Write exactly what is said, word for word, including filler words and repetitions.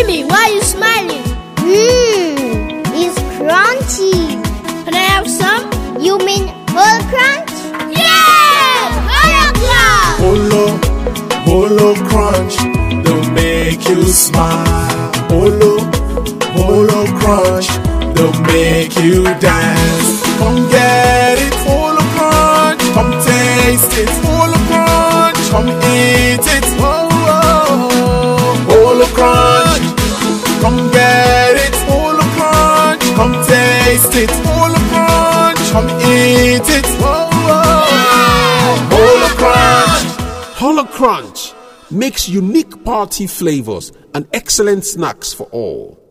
Mimi, why are you smiling? Mmm, it's crunchy. Can I have some? You mean whole crunch? Yeah! Holo Crunch! Holo, Holo Crunch, they'll make you smile. Holo, Holo Crunch, they'll make you dance. Come get it, Holo Crunch. Come taste it, Holo Crunch. Come eat it, oh, oh, oh. Holo Crunch. Come get it, Holo Crunch. Come taste it, Holo Crunch. Come eat it, oh, oh, oh. Holo Crunch. Holo Crunch makes unique party flavors and excellent snacks for all.